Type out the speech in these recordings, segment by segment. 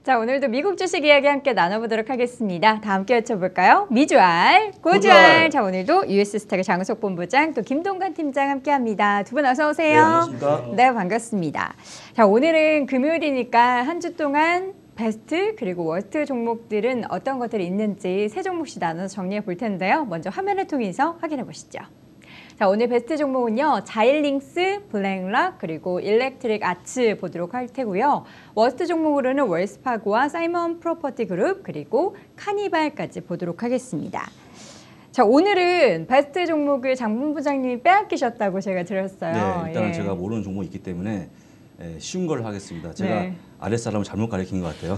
자, 오늘도 미국 주식 이야기 함께 나눠보도록 하겠습니다. 다 함께 여쭤볼까요? 미주알, 고주알. 자, 오늘도 US스탁의 장우석 본부장 또 김동관 팀장 함께합니다. 두 분 어서 오세요. 네, 안녕하십니까. 네, 반갑습니다. 자, 오늘은 금요일이니까 한 주 동안 베스트 그리고 워스트 종목들은 어떤 것들이 있는지 세 종목씩 나눠서 정리해 볼 텐데요. 먼저 화면을 통해서 확인해 보시죠. 자, 오늘 베스트 종목은요. 자일링스, 블랙락, 그리고 일렉트릭 아츠 보도록 할 테고요. 워스트 종목으로는 웰스파고와 사이먼 프로퍼티 그룹, 그리고 카니발까지 보도록 하겠습니다. 자, 오늘은 베스트 종목을 장 본부장님이 빼앗기셨다고 제가 들었어요. 네, 일단은 제가 모르는 종목이 있기 때문에 쉬운 걸로 하겠습니다. 제가 아랫사람을 잘못 가리킨 것 같아요.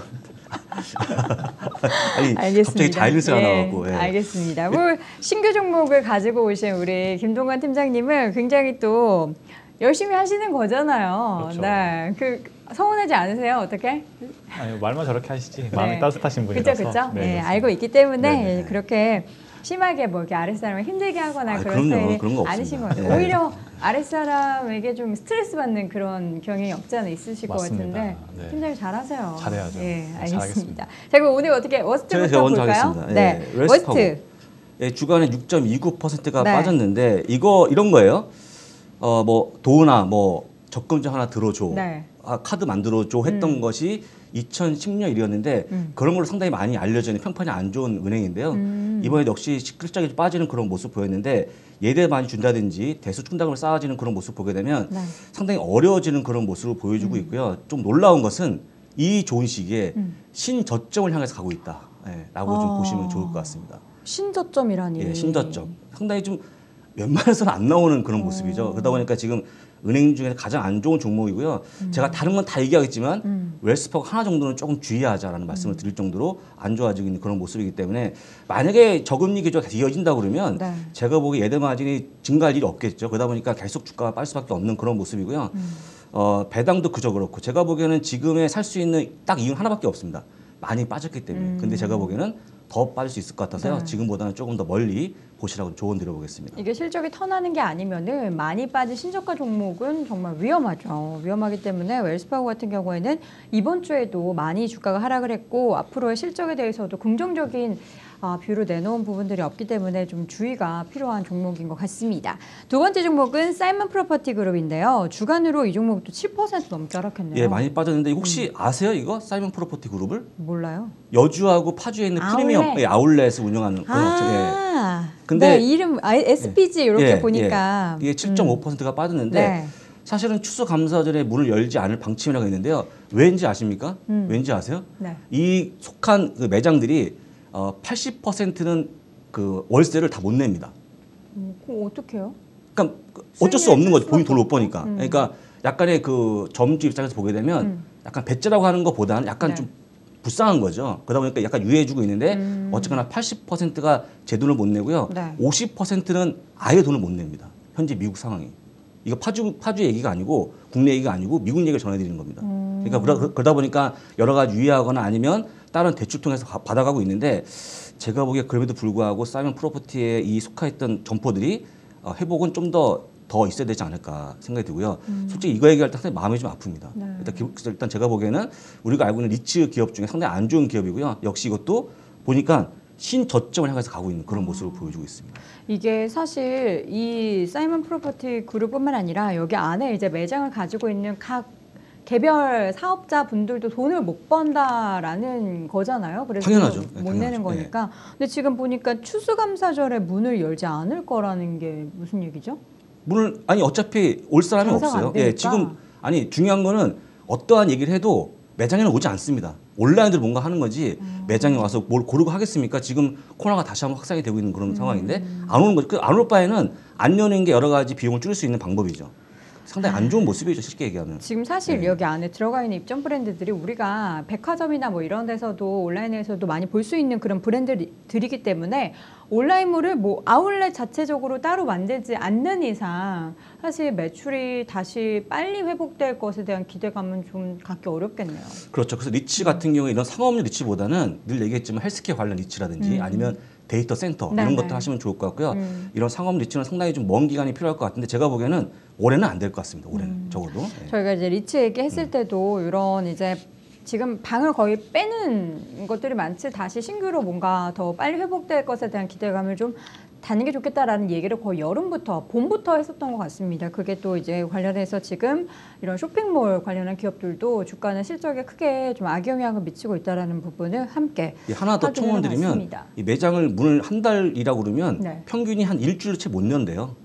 아니, 알겠습니다. 갑자기 자일링스가 나왔고. 알겠습니다. 뭐 신규 종목을 가지고 오신 우리 김동관 팀장님은 굉장히 또 열심히 하시는 거잖아요. 그렇죠. 네, 서운하지 않으세요? 어떻게? 아니, 말만 저렇게 하시지 마음이 따뜻하신 분이라서. 그렇죠. 네, 네, 알고 있기 때문에 네네. 그렇게 심하게 뭐 이렇게 아랫사람을 힘들게 하거나 그런 그럼요. 스타일이 그런 거 아니신 것 없습니다. 같아요. 네. 오히려 아랫사람에게 좀 스트레스 받는 그런 경향이 없지 않아 있으실 맞습니다. 것 같은데 네. 팀장님 잘하세요. 잘해야죠. 예, 알겠습니다. 잘하겠습니다. 자, 그럼 오늘 어떻게 워스트부터 제가 먼저 볼까요? 하겠습니다. 네, 웰스파고. 워스트. 주간에 6.29%가 네. 빠졌는데 이런 거예요. 뭐 도나 뭐 적금증 하나 들어줘. 네. 카드 만들어줘 했던 것이 2010년 일이었는데 그런 걸로 상당히 많이 알려져 있는 평판이 안 좋은 은행인데요. 이번에 역시 시끌적이 빠지는 그런 모습 보였는데 예대 많이 준다든지 대수 충당을 쌓아지는 그런 모습 보게 되면 네. 상당히 어려워지는 그런 모습을 보여주고 있고요. 좀 놀라운 것은 이 좋은 시기에 신저점을 향해서 가고 있다. 라고 좀 보시면 좋을 것 같습니다. 신저점이라니. 예, 신저점. 상당히 좀 웬만해서는 안 나오는 그런 모습이죠. 그러다 보니까 지금 은행 중에서 가장 안 좋은 종목이고요. 제가 다른 건 다 얘기하겠지만 웰스파고 하나 정도는 조금 주의하자라는 말씀을 드릴 정도로 안 좋아지고 있는 그런 모습이기 때문에 만약에 저금리 기조가 이어진다 그러면 네. 제가 보기에 예대 마진이 증가할 일이 없겠죠. 그러다 보니까 계속 주가가 빠질 수밖에 없는 그런 모습이고요. 배당도 그저 그렇고 제가 보기에는 지금에 살 수 있는 딱 이유는 하나밖에 없습니다. 많이 빠졌기 때문에. 근데 제가 보기에는 더 빠질 수 있을 것 같아서요. 네. 지금보다는 조금 더 멀리 보시라고 조언 드려보겠습니다. 이게 실적이 턴하는 게 아니면은 많이 빠진 신저가 종목은 정말 위험하죠. 위험하기 때문에 웰스파고 같은 경우에는 이번 주에도 많이 주가가 하락을 했고 앞으로의 실적에 대해서도 긍정적인 뷰를 내놓은 부분들이 없기 때문에 좀 주의가 필요한 종목인 것 같습니다. 두 번째 종목은 사이먼 프로퍼티 그룹인데요. 주간으로 이 종목도 7% 넘게 하락했네요. 예, 많이 빠졌는데 혹시 아세요 이거? 사이먼 프로퍼티 그룹을? 몰라요. 여주하고 파주에 있는 프리미엄 아울렛을 운영하는 그런 업체. 근데 네, 이름 SPG 이렇게 예, 보니까 이게 7.5%가 빠졌는데 네. 사실은 추수감사절에 문을 열지 않을 방침이라고 있는데요. 왠지 아십니까? 왠지 아세요? 네. 이 속한 그 매장들이 80%는 그 월세를 다 못 냅니다. 그럼 어떡해요? 그러니까 어쩔 수 없는 거죠. 본인 돈을 못 수밖에 버니까. 그러니까 약간의 그 점주 입장에서 보게 되면 약간 배째라고 하는 것보다는 약간 네. 좀 불쌍한 거죠. 그러다 보니까 약간 유예해주고 있는데 어쨌거나 80%가 제 돈을 못 내고요. 네. 50%는 아예 돈을 못 냅니다. 현재 미국 상황이. 이거 파주 얘기가 아니고 국내 얘기가 아니고 미국 얘기를 전해드리는 겁니다. 그러니까 그러다 보니까 여러 가지 유예하거나 아니면 다른 대출 통해서 받아가고 있는데 제가 보기에 그럼에도 불구하고 사이먼 프로퍼티에 이 속하였던 점포들이 회복은 좀 더 있어야 되지 않을까 생각이 들고요. 솔직히 이거 얘기할 때 상당히 마음이 좀 아픕니다. 네. 일단 제가 보기에는 우리가 알고 있는 리츠 기업 중에 상당히 안 좋은 기업이고요. 역시 이것도 보니까 신저점을 향해서 가고 있는 그런 모습을 보여주고 있습니다. 이게 사실 이 사이먼 프로퍼티 그룹뿐만 아니라 여기 안에 이제 매장을 가지고 있는 각 개별 사업자 분들도 돈을 못 번다라는 거잖아요. 그래서 당연하죠. 못 네, 당연하죠. 내는 거니까. 근데 지금 보니까 추수감사절에 문을 열지 않을 거라는 게 무슨 얘기죠? 문을 어차피 올 사람이 장사가 안 없어요. 되니까. 예, 지금 중요한 거는 어떠한 얘기를 해도 매장에는 오지 않습니다. 온라인으로 뭔가 하는 거지 매장에 와서 뭘 고르고 하겠습니까? 지금 코로나가 다시 한번 확산이 되고 있는 그런 상황인데 안 오는 거죠. 안 올 바에는 안 여는 게 여러 가지 비용을 줄일 수 있는 방법이죠. 상당히 안 좋은 모습이죠, 쉽게 얘기하면. 지금 사실 여기 안에 들어가 있는 입점 브랜드들이 우리가 백화점이나 뭐 이런 데서도 온라인에서도 많이 볼 수 있는 그런 브랜드들이기 때문에 온라인몰을 뭐 아울렛 자체적으로 따로 만들지 않는 이상 사실 매출이 다시 빨리 회복될 것에 대한 기대감은 좀 갖기 어렵겠네요. 그렇죠. 그래서 리치 같은 경우에 이런 상업용 리치보다는 늘 얘기했지만 헬스케어 관련 리치라든지 아니면 데이터 센터 네, 이런 네. 것들 하시면 좋을 것 같고요. 이런 상업 리치는 상당히 좀 먼 기간이 필요할 것 같은데 제가 보기에는 올해는 안 될 것 같습니다. 올해는 적어도. 예. 저희가 이제 리치 얘기했을 때도 이런 이제 지금 방을 거의 빼는 것들이 많지 다시 신규로 뭔가 더 빨리 회복될 것에 대한 기대감을 좀 닫는 게 좋겠다라는 얘기를 거의 여름부터 봄부터 했었던 것 같습니다. 그게 또 이제 관련해서 지금 이런 쇼핑몰 관련한 기업들도 주가는 실적에 크게 좀 악영향을 미치고 있다라는 부분을 함께 하나 더 총원드리면 이 매장을 문을 한 달이라고 그러면 네. 평균이 한 일주일 채 못 연대요.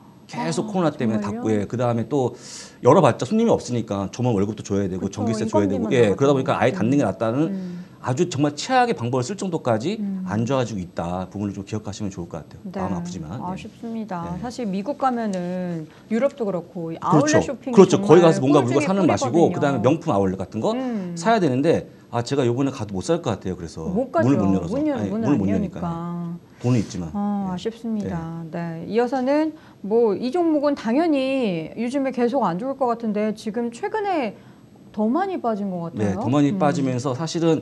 계속 코로나 때문에 정말요? 닫고 그 다음에 또 열어봤자 손님이 없으니까 저만 월급도 줘야 되고 그쵸, 전기세 줘야 되고 인건비만 그러다 보니까 아예 나가죠. 닫는 게 낫다는 아주 정말 최악의 방법을 쓸 정도까지 안 좋아지고 있다 부분을 좀 기억하시면 좋을 것 같아요. 네. 마음 아프지만. 아쉽습니다. 네. 사실 미국 가면은 유럽도 그렇고 아울렛 그렇죠. 쇼핑이 그렇죠. 거기 가서 정말 뭔가 물건 꿀중에 사는 맛이고 꿀이거든요. 그다음에 명품 아울렛 같은 거 사야 되는데 제가 요번에 가도 못 살 것 같아요. 그래서 못 가죠. 문을 못 열어서 문을 못 여니까. 돈은 있지만. 아쉽습니다. 네. 이어서는 뭐 이 종목은 당연히 요즘에 계속 안 좋을 것 같은데 지금 최근에 더 많이 빠진 것 같아요. 네, 더 많이 빠지면서 사실은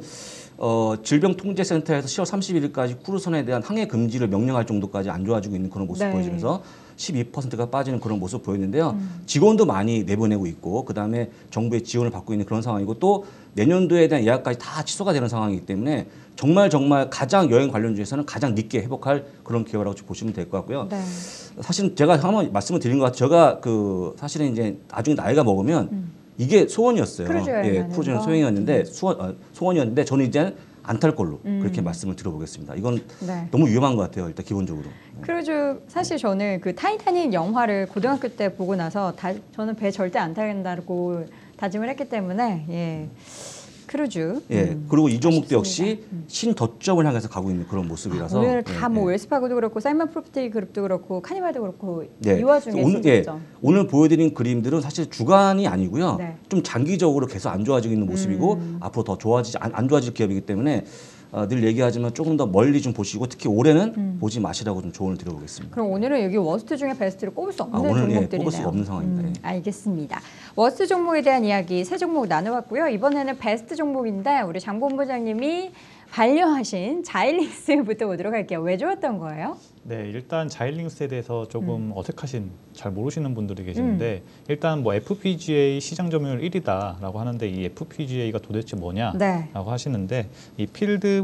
질병통제센터에서 10월 31일까지 쿠르손에 대한 항해 금지를 명령할 정도까지 안 좋아지고 있는 그런 모습 네. 보여지면서 12%가 빠지는 그런 모습 보였는데요. 직원도 많이 내보내고 있고 그다음에 정부의 지원을 받고 있는 그런 상황이고 또 내년도에 대한 예약까지 다 취소가 되는 상황이기 때문에 정말 가장 여행 관련주에서는 가장 늦게 회복할 그런 기업이라고 보시면 될 것 같고요. 네. 사실 제가 한번 말씀을 드린 것 같아요. 제가 사실은 이제 나중에 나이가 먹으면 이게 소원이었어요. 크루즈 여행 예, 가는 크루즈 거? 소원이었는데 소원이었는데 저는 이제 안 탈 걸로 그렇게 말씀을 드려보겠습니다. 이건 네. 너무 위험한 것 같아요. 일단 기본적으로. 크루즈 사실 저는 그 타이타닉 영화를 고등학교 때 보고 나서 저는 배 절대 안 타겠다고 다짐을 했기 때문에 예. 크루즈. 예. 그리고 이 종목도 아쉽습니다. 역시 신저점을 향해서 가고 있는 그런 모습이라서. 오늘 다 예, 뭐 예. 웰스파고도 그렇고 사이먼 프로퍼티 그룹도 그렇고 카니발도 그렇고 네. 이 와중에 신저점. 오늘 보여드린 그림들은 사실 주간이 아니고요. 네. 좀 장기적으로 계속 안 좋아지고 있는 모습이고 앞으로 더 안 좋아질 기업이기 때문에 늘 얘기하지만 조금 더 멀리 좀 보시고 특히 올해는 보지 마시라고 좀 조언을 드려보겠습니다. 그럼 오늘은 여기 워스트 중에 베스트를 꼽을 수 없는 오늘 종목들이네요. 뽑을 수가 없는 상황입니다. 예. 알겠습니다. 워스트 종목에 대한 이야기 세 종목 나눠봤고요. 이번에는 베스트 종목인데 우리 장 본부장님이 반려하신 자일링스부터 보도록 할게요. 왜 좋았던 거예요? 네, 일단 자일링스에 대해서 조금 어색하신, 잘 모르시는 분들이 계시는데 일단 뭐 FPGA 시장 점유율 1위다라고 하는데 이 FPGA가 도대체 뭐냐라고 네. 하시는데 이 필드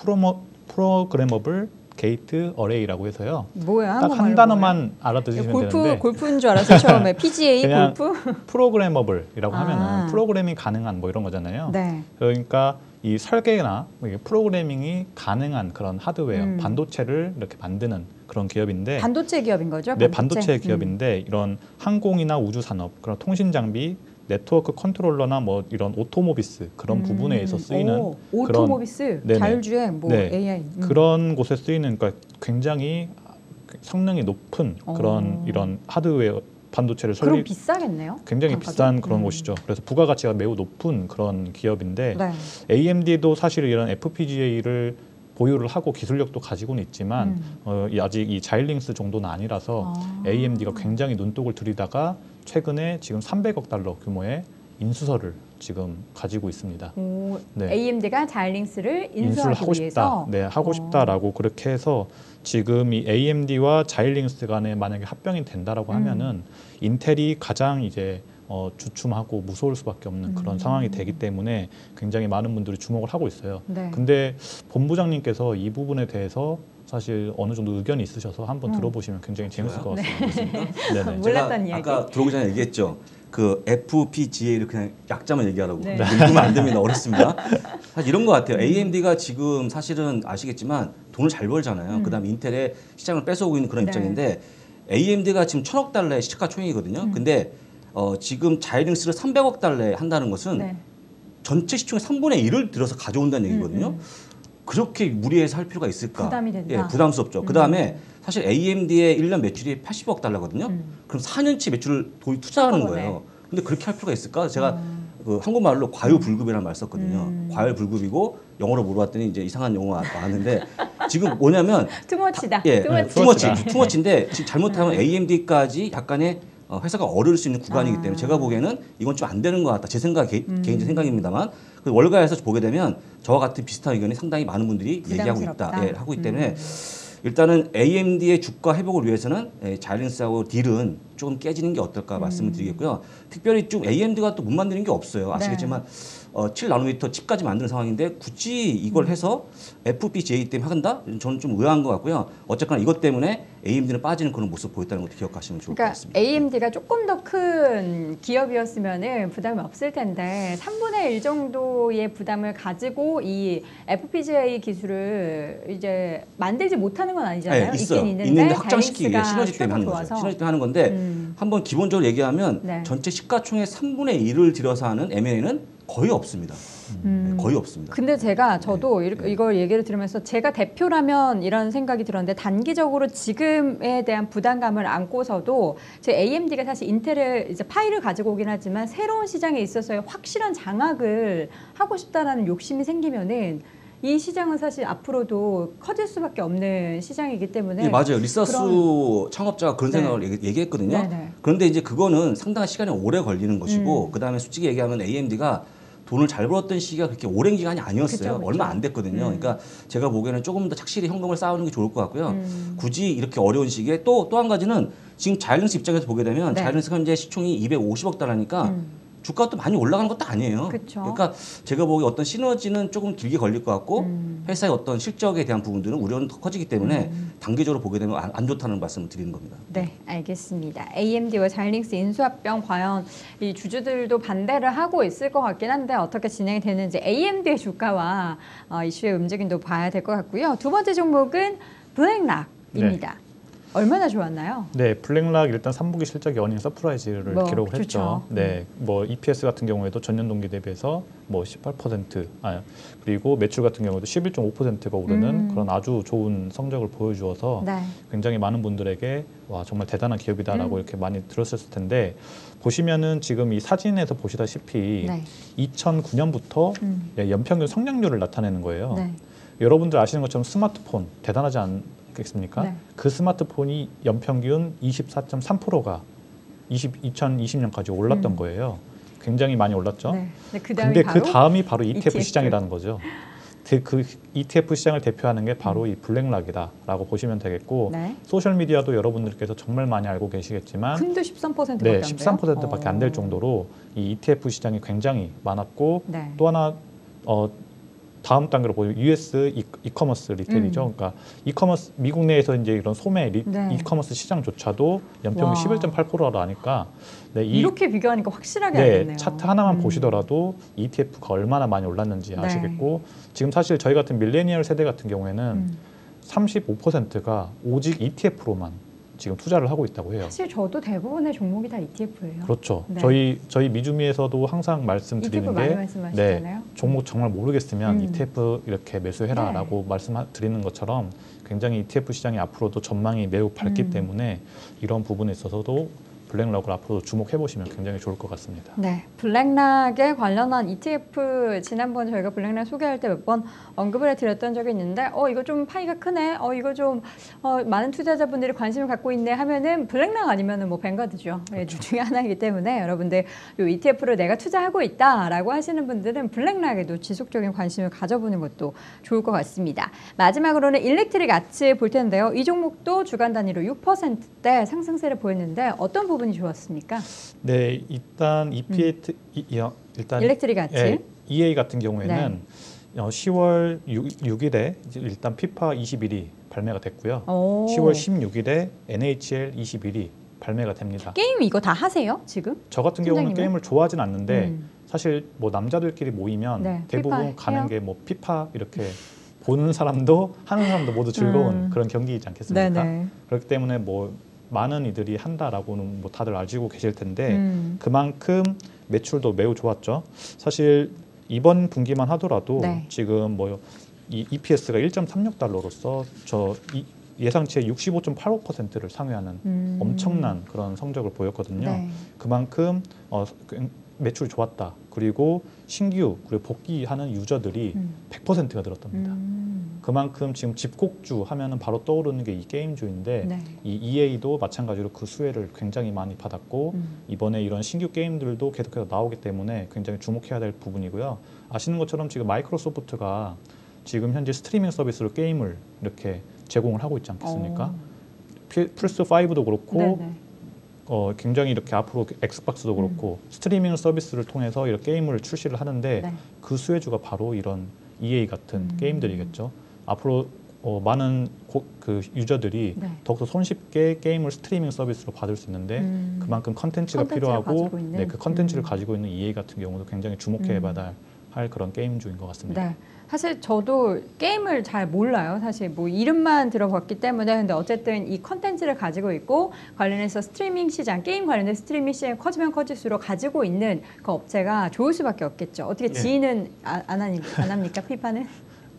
프로그래머블 게이트 어레이라고 해서요. 뭐야? 딱 한 단어만 알아두시면 되는데 골프인 줄 알았어요. 처음에 PGA 그냥 골프. 프로그래머블이라고 하면은 프로그래밍 가능한 뭐 이런 거잖아요. 네. 그러니까 이 설계나 프로그래밍이 가능한 그런 하드웨어, 반도체를 이렇게 만드는 그런 기업인데 반도체 기업인 거죠? 네, 반도체 기업인데 이런 항공이나 우주 산업, 그런 통신 장비, 네트워크 컨트롤러나 뭐 이런 오토모비스 그런 부분에서 쓰이는 오토모비스, 네네. 자율주행, 뭐 네. AI 그런 곳에 쓰이는 그러니까 굉장히 성능이 높은 그런 이런 하드웨어 반도체를 그럼 비싸겠네요? 굉장히 단가도? 비싼 그런 곳이죠. 그래서 부가가치가 매우 높은 그런 기업인데 네. AMD도 사실 이런 FPGA를 보유를 하고 기술력도 가지고는 있지만 아직 이 자일링스 정도는 아니라서 AMD가 굉장히 눈독을 들이다가 최근에 지금 300억 달러 규모의 인수설을 지금 가지고 있습니다. 네. AMD가 자일링스를 인수를 인수하기 하고 위해서 싶다. 네, 하고 싶다라고 그렇게 해서 지금 이 AMD와 자일링스 간에 만약에 합병이 된다라고 하면은 인텔이 가장 이제 주춤하고 무서울 수밖에 없는 그런 상황이 되기 때문에 굉장히 많은 분들이 주목을 하고 있어요. 네. 근데 본부장님께서 이 부분에 대해서 사실 어느 정도 의견이 있으셔서 한번 들어보시면 굉장히 재밌을 것 같습니다. 네네. 몰랐던 이야기. 아까 들어오기 전에 얘기했죠. 그 FPGA를 그냥 약자만 얘기하라고. 네. 읽으면 안 됩니다. 어렵습니다. 사실 이런 것 같아요. AMD가 지금 사실은 아시겠지만 돈을 잘 벌잖아요. 그다음에 인텔의 시장을 뺏어오고 있는 그런 네. 입장인데 AMD가 지금 1,000억 달러의 시가총액이거든요. 근데 지금 자이링스를 300억 달러에 한다는 것은 네. 전체 시총의 3분의 1을 들여서 가져온다는 얘기거든요. 그렇게 무리해서 할 필요가 있을까? 부담이 된다. 예, 부담스럽죠. 그다음에 사실 AMD의 1년 매출이 80억 달러거든요. 그럼 4년치 매출을 투자하는 한꺼번에. 거예요. 근데 그렇게 할 필요가 있을까? 제가 그 한국말로 과유불급이라는 말 썼거든요. 과유불급이고 영어로 물어봤더니 이제 이상한 용어가 나왔는데 지금 뭐냐면 투머치다. 예, 투머치. 투머치인데 지금 잘못하면 AMD까지 약간의 회사가 어려울 수 있는 구간이기 때문에 제가 보기에는 이건 좀 안 되는 것 같다. 제 생각 개인적 생각입니다만 그 월가에서 보게 되면 저와 같은 비슷한 의견이 상당히 많은 분들이 얘기하고 있다. 예, 하고 있기 때문에 일단은 AMD의 주가 회복을 위해서는 자이링스하고 딜은 조금 깨지는 게 어떨까 말씀을 드리겠고요. 특별히 좀 AMD가 또 못 만드는 게 없어요. 아시겠지만 7나노미터 칩까지 만드는 상황인데 굳이 이걸 해서 FPGA 때문에 한다? 저는 좀 의아한 것 같고요. 어쨌거나 이것 때문에 AMD는 빠지는 그런 모습 보였다는 것도 기억하시면 좋을 것 그러니까 같습니다. AMD가 조금 더 큰 기업이었으면 부담이 없을 텐데 3분의 1 정도의 부담을 가지고 이 FPGA 기술을 이제 만들지 못하는 건 아니잖아요. 네, 있어요. 있긴 있는데 확장시키기 위해 자이언츠가 시너지 때문에 하는 거죠. 좋아서. 시너지 때문에 하는 건데 한번 기본적으로 얘기하면 네. 전체 시가총의 3분의 1을 들여서 하는 M&A는 거의 없습니다. 네, 거의 없습니다. 근데 저도 이걸 얘기를 들으면서 제가 대표라면 이런 생각이 들었는데 단기적으로 지금에 대한 부담감을 안고서도 제 AMD가 사실 인텔을 이제 파일을 가지고 오긴 하지만 새로운 시장에 있어서의 확실한 장악을 하고 싶다라는 욕심이 생기면은 이 시장은 사실 앞으로도 커질 수밖에 없는 시장이기 때문에 네, 맞아요. 리사스 창업자가 그런 네. 생각을 얘기했거든요. 네네. 그런데 이제 그거는 상당한 시간이 오래 걸리는 것이고 그다음에 솔직히 얘기하면 AMD가 돈을 잘 벌었던 시기가 그렇게 오랜 기간이 아니었어요. 그쵸. 얼마 안 됐거든요. 그러니까 제가 보기에는 조금 더 착실히 현금을 쌓아오는 게 좋을 것 같고요. 굳이 이렇게 어려운 시기에 또 한 가지는 지금 자이언츠 입장에서 보게 되면 네. 자이언츠 현재 시총이 250억 달러니까 주가도 많이 올라가는 것도 아니에요. 그쵸. 그러니까 제가 보기에 어떤 시너지는 조금 길게 걸릴 것 같고 회사의 어떤 실적에 대한 부분들은 우려는 더 커지기 때문에 단기적으로 보게 되면 안 좋다는 말씀을 드리는 겁니다. 네, 알겠습니다. AMD와 자이링스 인수합병 과연 이 주주들도 반대를 하고 있을 것 같긴 한데 어떻게 진행이 되는지 AMD의 주가와 이슈의 움직임도 봐야 될 것 같고요. 두 번째 종목은 블랙락입니다. 얼마나 좋았나요? 네, 블랙락 일단 3분기 실적이 어닝 서프라이즈를 기록을 했죠. 좋죠. 네, 뭐 EPS 같은 경우에도 전년 동기 대비해서 뭐 18%, 그리고 매출 같은 경우도 11.5%가 오르는 그런 아주 좋은 성적을 보여주어서 네. 굉장히 많은 분들에게 와 정말 대단한 기업이다라고 이렇게 많이 들었을 텐데 보시면은 지금 이 사진에서 보시다시피 네. 2009년부터 연평균 성장률을 나타내는 거예요. 네. 여러분들 아시는 것처럼 스마트폰 대단하지 않겠습니까? 네. 그 스마트폰이 연평균 24.3%가 2020년까지 올랐던 거예요. 굉장히 많이 올랐죠. 네. 근데 그 다음이 바로 ETF ETF. 시장이라는 거죠. 그 ETF 시장을 대표하는 게 바로 이 블랙락이다라고 보시면 되겠고 네. 소셜 미디어도 여러분들께서 정말 많이 알고 계시겠지만 근데 13%밖에 네, 안 돼요? 13%밖에 안 될 정도로 이 ETF 시장이 굉장히 많았고 네. 또 하나 다음 단계로 보면 US 이커머스 리테일이죠. 그러니까 이커머스 미국 내에서 이제 이런 소매 네. 이커머스 시장조차도 연평균 와. 11.8%라니까 네, 이렇게 비교하니까 확실하게 네, 알겠네요. 차트 하나만 보시더라도 ETF가 얼마나 많이 올랐는지 네. 아시겠고 지금 사실 저희 같은 밀레니얼 세대 같은 경우에는 35%가 오직 ETF로만 지금 투자를 하고 있다고 해요. 사실 저도 대부분의 종목이 다 ETF예요. 그렇죠. 네. 저희 미주미에서도 항상 말씀드리는 ETF 많이 게 말씀하시잖아요. 종목 정말 모르겠으면 ETF 이렇게 매수해라라고 말씀드리는 것처럼 굉장히 ETF 시장이 앞으로도 전망이 매우 밝기 때문에 이런 부분에 있어서도 블랙락을 앞으로 주목해 보시면 굉장히 좋을 것 같습니다. 네, 블랙락에 관련한 ETF 지난번 저희가 블랙락 소개할 때 몇 번 언급을 해드렸던 적이 있는데 이거 좀 파이가 크네, 이거 좀 많은 투자자분들이 관심을 갖고 있네 하면은 블랙락 아니면은 뭐 뱅가드죠. 그렇죠. 중에 하나이기 때문에 여러분들 이 ETF를 내가 투자하고 있다라고 하시는 분들은 블랙락에도 지속적인 관심을 가져보는 것도 좋을 것 같습니다. 마지막으로는 일렉트릭 아츠 볼 텐데요. 이 종목도 주간 단위로 6%대 상승세를 보였는데 어떤 부분이 좋았습니까? 네, 일단 일단 일렉트릭 아츠. EA 같은 경우에는 10월 6일에 일단 피파 21이 발매가 됐고요. 10월 16일에 NHL 21이 발매가 됩니다. 게임 이거 다 하세요 지금? 저 같은 경우는 팀장님은? 게임을 좋아하진 않는데 사실 뭐 남자들끼리 모이면 네, 대부분 피파 가는 해요? 게 뭐 피파 이렇게 보는 사람도 하는 사람도 모두 즐거운 그런 경기이지 않겠습니까? 네네. 그렇기 때문에 뭐 많은 이들이 한다라고는 뭐 다들 알고 계실 텐데 그만큼 매출도 매우 좋았죠. 사실 이번 분기만 하더라도 네. 지금 뭐 이 EPS가 1.36달러로서 예상치의 65.85%를 상회하는 엄청난 그런 성적을 보였거든요. 네. 그만큼 매출이 좋았다. 그리고 신규 그리고 복귀하는 유저들이 100%가 늘었답니다. 그만큼 지금 집콕주 하면은 바로 떠오르는 게 이 게임주인데 네. 이 EA도 마찬가지로 그 수혜를 굉장히 많이 받았고 이번에 이런 신규 게임들도 계속해서 나오기 때문에 굉장히 주목해야 될 부분이고요. 아시는 것처럼 지금 마이크로소프트가 지금 현재 스트리밍 서비스로 게임을 이렇게 제공을 하고 있지 않겠습니까? 플스 5도 그렇고 네네. 굉장히 이렇게 앞으로 엑스박스도 그렇고 스트리밍 서비스를 통해서 이렇게 게임을 출시를 하는데 네. 그 수혜주가 바로 이런 EA 같은 게임들이겠죠. 앞으로 많은 그 유저들이 네. 더욱더 손쉽게 게임을 스트리밍 서비스로 받을 수 있는데 그만큼 컨텐츠가 필요하고 가지고 있는. 네, 그 컨텐츠를 가지고 있는 EA 같은 경우도 굉장히 주목해봐야 할 그런 게임주인 것 같습니다. 네. 사실 저도 게임을 잘 몰라요. 사실 뭐 이름만 들어봤기 때문에. 근데 어쨌든 이 컨텐츠를 가지고 있고 관련해서 스트리밍 시장, 게임 관련된 스트리밍 시장이 커지면 커질수록 가지고 있는 그 업체가 좋을 수밖에 없겠죠. 어떻게 지인은 안 합니까? 피파는?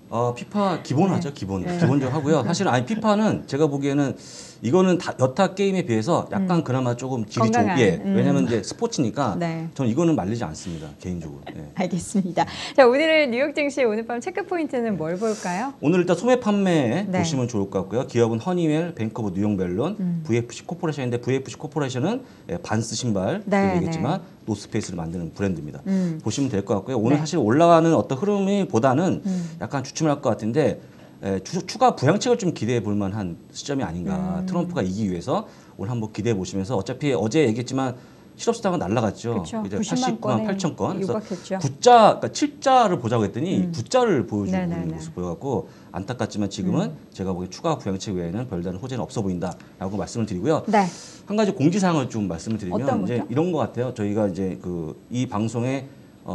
피파 기본하죠. 네. 기본적으로 하고요. 사실 아니 피파는 제가 보기에는 이거는 여타 게임에 비해서 약간 그나마 조금 질이 좀 건강한, 왜냐면 이제 스포츠니까 네. 저는 이거는 말리지 않습니다. 개인적으로. 예. 알겠습니다. 자, 오늘은 뉴욕 증시 오늘 밤 체크 포인트는 뭘 볼까요? 오늘 일단 소매 판매 네. 보시면 좋을 것 같고요. 기업은 허니웰, 뱅크 오브 뉴욕 멜론, VFC 코퍼레이션인데 VFC 코퍼레이션은 반스 신발 네, 얘기했지만 노스페이스를 만드는 브랜드입니다. 보시면 될 것 같고요. 오늘 네. 사실 올라가는 어떤 흐름보다는 약간 주춤할 것 같은데 추가 부양책을 좀 기대해 볼 만한 시점이 아닌가. 트럼프가 이기기 위해서 오늘 한번 기대해 보시면서 어차피 어제 얘기했지만 실업수당은 날라갔죠. 그쵸. 이제 90만 89만 건에 8천 건. 그래서 육박했죠. 9자, 그러니까 7자를 보자고 했더니 9자를 보여주고 네네네. 있는 모습 보여갖고 안타깝지만 지금은 제가 보기엔 추가 부양책 외에는 별다른 호재는 없어 보인다라고 말씀을 드리고요. 네. 한 가지 공지사항을 좀 말씀을 드리면 어떤 이제 거죠? 이런 것 같아요. 저희가 이제 이 방송에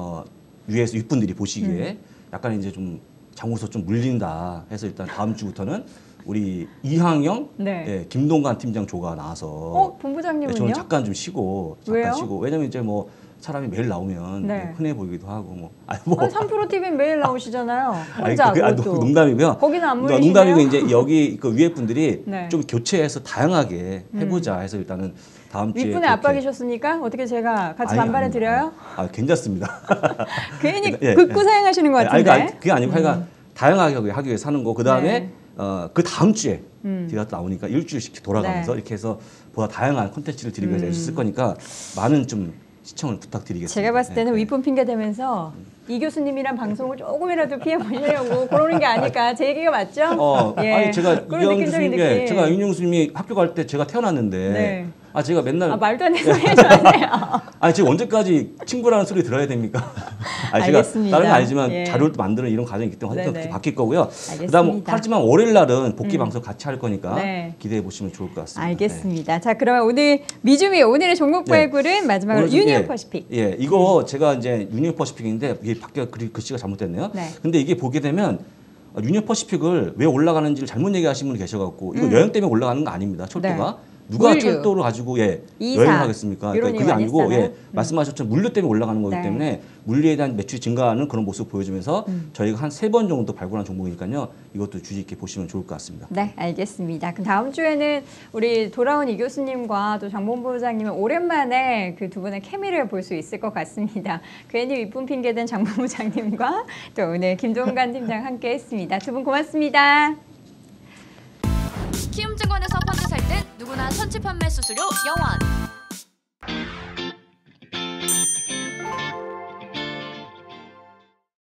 위에서 윗분들이 보시기에 약간 이제 좀 장으로서 좀 물린다 해서 일단 다음 주부터는 우리 이항영, 네. 예, 김동관 팀장 조가 나와서 본부장님은요? 저는 잠깐 좀 쉬고 왜요? 왜냐면 이제 뭐 사람이 매일 나오면 네. 흔해 보이기도 하고 아니, 3프로 TV는 매일 나오시잖아요. 아니, 혼자 그것도 농담이고요. 거기는 안 물리시네요? 농담이고 이제 여기 그 위에 분들이 네. 좀 교체해서 다양하게 해보자 해서 일단은 다음 주에 윗분의 압박이셨습니까? 어떻게 제가 같이 반발해 드려요? 괜찮습니다. 괜히 예, 극구 사용하시는 것 같은데. 그게 아니고 하여간 다양하게 하기 위해서 하는 거. 그 다음에 네. 그 다음 주에 제가 또 나오니까 일주일씩 돌아가면서 네. 이렇게 해서 보다 다양한 콘텐츠를 드리기 위해서 애쓸 거니까 많은 좀 시청을 부탁드리겠습니다. 제가 봤을 때는 네, 네. 윗분 핑계 대면서 이 교수님이랑 방송을 조금이라도 피해 보시려고 그러는 게 아닐까. 제 얘기가 맞죠? 예. 아니 제가 그런 이경 느낌적인 교수님께 느낌. 제가 이경 교수님이 학교 갈 때 제가 태어났는데 네. 제가 맨날 말도 안 되는 소리 해줘 마세요. 제가 언제까지 친구라는 소리 들어야 됩니까? 제가 알겠습니다. 다른 건 아니지만 예. 자료를 만드는 이런 과정이 있기 때문에 네네. 그렇게 바뀔 거고요. 알겠습니다. 그다음 하지만 월요일 날은 복귀 방송 같이 할 거니까 네. 기대해 보시면 좋을 것 같습니다. 알겠습니다. 자, 그러면 오늘 미주미 오늘의 종목 네. 발굴은 마지막으로 오늘 좀, 유니온 퍼시픽. 예, 이거 제가 이제 유니온 퍼시픽인데 이게 밖에 글씨가 잘못됐네요. 네. 근데 이게 보게 되면 유니온 퍼시픽을 왜 올라가는지를 잘못 얘기하시는 분이 계셔갖고 이거 여행 때문에 올라가는 거 아닙니다. 철도가. 네. 누가 물류. 철도를 가지고 이사. 여행을 하겠습니까? 이런 그게 얘기 많이 아니고 했잖아요. 말씀하셨던 물류 때문에 올라가는 거기 네. 때문에 물류에 대한 매출이 증가하는 그런 모습을 보여주면서 저희가 한 3번 정도 발굴한 종목이니까요. 이것도 주의 있게 보시면 좋을 것 같습니다. 네, 알겠습니다. 그럼 다음 주에는 우리 돌아온 이 교수님과 또 장본부 부장님은 오랜만에 그 두 분의 케미를 볼 수 있을 것 같습니다. 괜히 윗분 핑계된 장본부 부장님과 또 오늘 김종관 팀장 함께했습니다. 두 분 고맙습니다. 키움증권에서 펀드 살 땐 누구나 선취 판매 수수료 0원.